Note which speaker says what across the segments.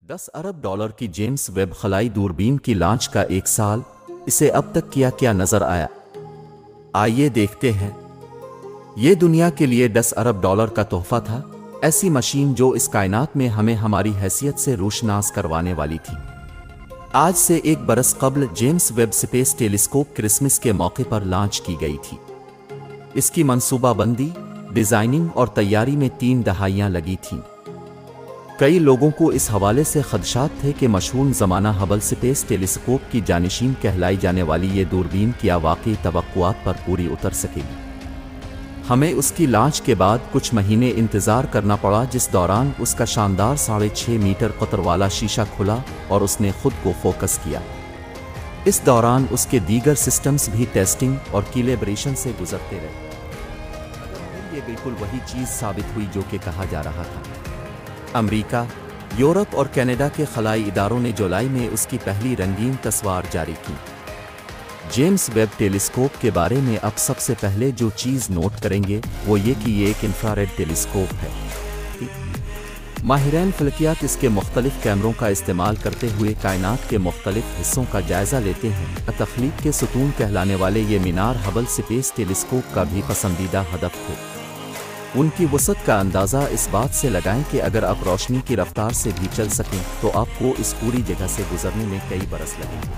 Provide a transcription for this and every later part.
Speaker 1: 10 अरब डॉलर की James Webb खलाई दूरबीन की लॉन्च का 1 साल, इसे अब तक क्या क्या नजर आया, आइए देखते हैं। ये दुनिया के लिए 10 अरब डॉलर का तोहफा था, ऐसी मशीन जो इस कायनात में हमें हमारी हैसियत से रोशनास करवाने वाली थी। आज से 1 बरस कबल James Webb space telescope Christmas के मौके पर लॉन्च की गई थी। इसकी मंसूबाबंदी, डिजाइनिंग और तैयारी में 3 दहाइयां लगी थीं। कई लोगों को इस हवाले से खदशात थे कि मशहूर ज़माना हबल स्पेस टेलीस्कोप की जानिशीन कहलाई जाने वाली ये दूरबीन क्या वाकई तवक्कुआत पर पूरी उतर सकेगी। हमें उसकी लॉन्च के बाद कुछ महीने इंतज़ार करना पड़ा, जिस दौरान उसका शानदार 6.5 मीटर कतर वाला शीशा खुला और उसने खुद को फोकस किया। इस दौरान उसके दीगर सिस्टम्स भी टेस्टिंग और कैलिब्रेशन से गुजरते रहे। ये बिल्कुल वही चीज़ साबित हुई जो कि कहा जा रहा था। अमेरिका, यूरोप और कनाडा के खलाई इदारों ने जुलाई में उसकी पहली रंगीन तस्वीर जारी की। जेम्स वेब टेलीस्कोप के बारे में अब सबसे पहले जो चीज़ नोट करेंगे वो ये कि ये एक इंफ्रारेड टेलीस्कोप है। माहिरान फलकियात इसके मुख्तलिफ कैमरों का इस्तेमाल करते हुए कायनात के मुख्तलिफ हिस्सों का जायज़ा लेते हैं। तख्लीक के सुतून कहलाने वाले ये मीनार हबल स्पेस टेलीस्कोप का भी पसंदीदा हदफ थे। उनकी वसअत का अंदाज़ा इस बात से लगाएं कि अगर आप रोशनी की रफ्तार से भी चल सकें तो आपको इस पूरी जगह से गुजरने में कई बरस लगेंगे।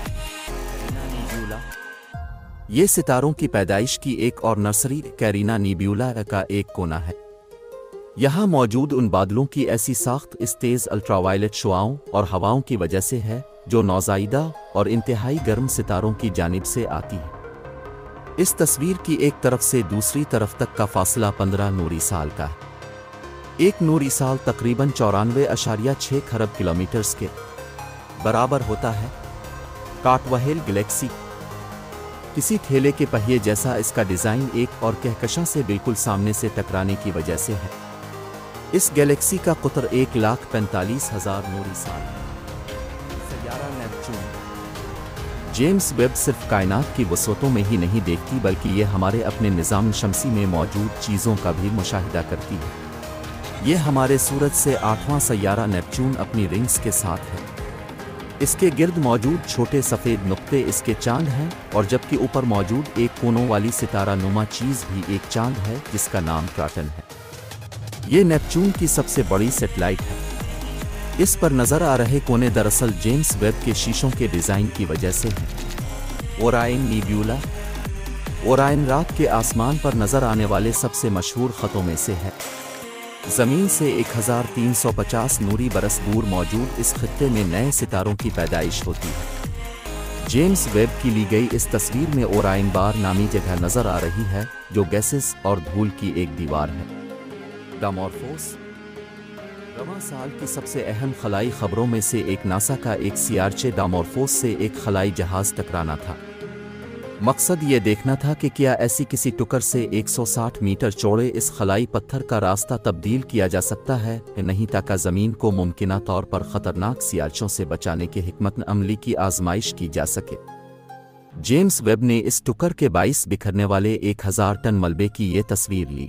Speaker 1: ये सितारों की पैदाइश की एक और नर्सरी कैरिना नीब्यूला का एक कोना है। यहाँ मौजूद उन बादलों की ऐसी साख्त इस तेज़ अल्ट्रावायलेट शुआओं और हवाओं की वजह से है जो नौज़ाइदा और इंतहाई गर्म सितारों की जानिब से आती है। इस तस्वीर की एक तरफ से दूसरी तरफ तक का फासला 15 नूरी साल का है। एक नूरी साल तकरीबन 94.6 खरब किलोमीटर्स के बराबर होता है। कार्टवाहेल गैलेक्सी किसी ठेले के पहिए जैसा इसका डिज़ाइन एक और कहकशां से बिल्कुल सामने से टकराने की वजह से है। इस गैलेक्सी का कुतर 1,45,000 नूरी साल है। सैयारा नेपच्यून। जेम्स वेब सिर्फ कायनात की वसअतों में ही नहीं देखती बल्कि ये हमारे अपने निज़ाम शमसी में मौजूद चीज़ों का भी मुशाहिदा करती है। ये हमारे सूरज से 8वां सैयारा नेपच्यून अपनी रिंग्स के साथ है। इसके गिर्द मौजूद छोटे सफ़ेद नुक्ते इसके चांद हैं, और जबकि ऊपर मौजूद एक कोनों वाली सितारा नुमा चीज़ भी एक चांद है जिसका नाम ट्राटन है। ये नेपच्यून की सबसे बड़ी सैटेलाइट है। इस पर नज़र आ रहे कोने दरअसल जेम्स वेब के शीशों के डिज़ाइन की वजह से हैं। ओरायन नीब्यूला। ओरायन रात के आसमान पर नज़र आने वाले सबसे मशहूर ख़तों में से है। ज़मीन से 1350 नूरी बरस दूर मौजूद इस खित्ते में नए सितारों की पैदाइश होती है। जेम्स वेब की ली गई इस तस्वीर में ओरायन बार नामी जगह नज़र आ रही है जो गैसेस और धूल की एक दीवार है। डामॉर्फोस। रवां साल की सबसे अहम खलाई खबरों में से एक नासा का एक सीआरचे डामॉर्फोस से एक खलाई जहाज टकराना था। मकसद ये देखना था कि क्या ऐसी किसी टुकर से 160 मीटर चौड़े इस खलाई पत्थर का रास्ता तब्दील किया जा सकता है या नहीं, ताकि ज़मीन को मुमकिना तौर पर ख़तरनाक सीआरचों से बचाने के हिकमत अमली की आजमाइश की जा सके। जेम्स वेब ने इस टुकर के 22 बिखरने वाले 1000 टन मलबे की ये तस्वीर ली।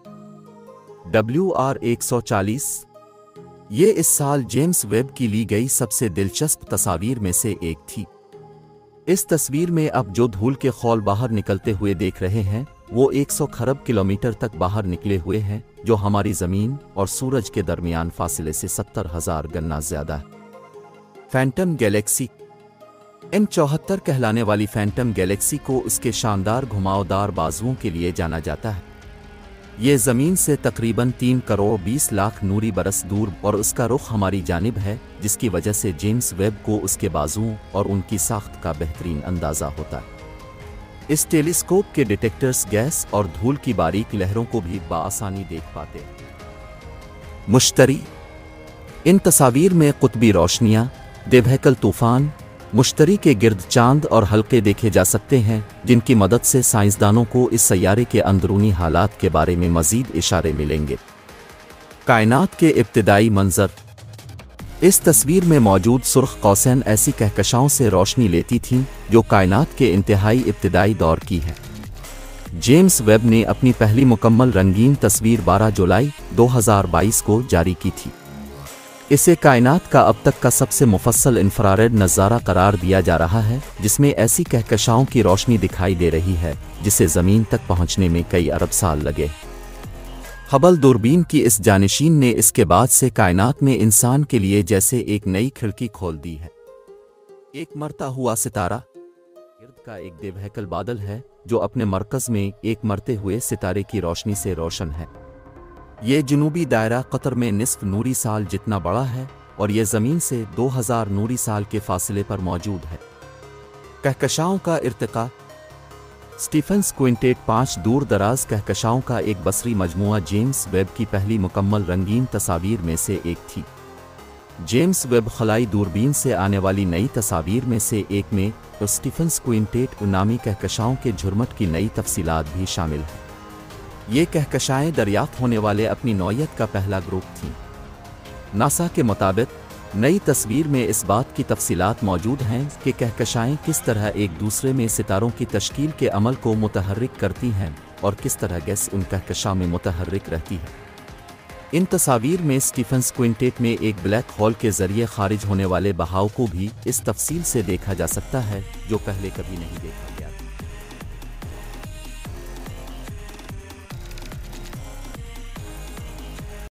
Speaker 1: WR-140 ये इस साल जेम्स वेब की ली गई सबसे दिलचस्प तस्वीर में से एक थी। इस तस्वीर में अब जो धूल के खौल बाहर निकलते हुए देख रहे हैं वो 100 खरब किलोमीटर तक बाहर निकले हुए हैं, जो हमारी ज़मीन और सूरज के दरमियान फासले से 70,000 गना ज़्यादा है। Phantom Galaxy. M74 कहलाने वाली फैंटम गैलेक्सी को उसके शानदार घुमावदार बाजुओं के लिए जाना जाता है। ये ज़मीन से तकरीबन 3 करोड़ 20 लाख नूरी बरस दूर और उसका रुख हमारी जानिब है, जिसकी वजह से जेम्स वेब को उसके बाजुओं और उनकी साख्त का बेहतरीन अंदाज़ा होता है। इस टेलीस्कोप के डिटेक्टर्स गैस और धूल की बारीक लहरों को भी बाआसानी देख पाते हैं। मुश्तरी। इन तस्वीर में कुतबी रोशनियाँ, देवहकल तूफ़ान, मुश्तरी के गिर्द चांद और हल्के देखे जा सकते हैं, जिनकी मदद से साइंसदानों को इस सैयारे के अंदरूनी हालात के बारे में मज़ीद इशारे मिलेंगे। कायनात के इब्तिदाई मंजर। इस तस्वीर में मौजूद सुर्ख कौसैन ऐसी कहकशाओं से रोशनी लेती थीं जो कायनात के इंतहाई इब्तिदाई दौर की है। जेम्स वेब ने अपनी पहली मुकम्मल रंगीन तस्वीर 12 जुलाई 2022 को जारी की थी। इसे कायनात का अब तक का सबसे मुफस्सल इंफ्रारेड नज़ारा करार दिया जा रहा है, जिसमें ऐसी कहकशाओं की रोशनी दिखाई दे रही है जिसे ज़मीन तक पहुंचने में कई अरब साल लगे। हबल दूरबीन की इस जानिशीन ने इसके बाद से कायनात में इंसान के लिए जैसे एक नई खिड़की खोल दी है। एक मरता हुआ सितारा इर्द का एक बेवहकल बादल है जो अपने मरकज़ में एक मरते हुए सितारे की रोशनी से रोशन है। ये जुनूबी दायरा कतर में निस्फ नूरी साल जितना बड़ा है और ये ज़मीन से 2000 नूरी साल के फासले पर मौजूद है। कहकशाओं का इर्तिका स्टीफन्स क्विंटेट 5 दूर दराज कहकशाओं का एक बसरी मजमुआ जेम्स वेब की पहली मुकम्मल रंगीन तस्वीर में से एक थी। जेम्स वेब खलाई दूरबीन से आने वाली नई तस्वीर में से एक में तो स्टीफन्स क्विंटेट नामी कहकशाओं के झुरमट की नई तफसीलात भी शामिल हैं। ये कहकशाएँ दरियाफ्त होने वाले अपनी नौइयत का पहला ग्रुप थीं। नासा के मुताबिक नई तस्वीर में इस बात की तफसीलात मौजूद हैं कि कहकशाएँ किस तरह एक दूसरे में सितारों की तश्कील के अमल को मुतहर्रिक करती हैं और किस तरह गैस उन कहकशा में मुतहर्रिक रहती है। इन तस्वीर में स्टीफन्स क्विंटेट में एक ब्लैक होल के ज़रिए खारिज होने वाले बहाव को भी इस तफसील से देखा जा सकता है जो पहले कभी नहीं देखा गया।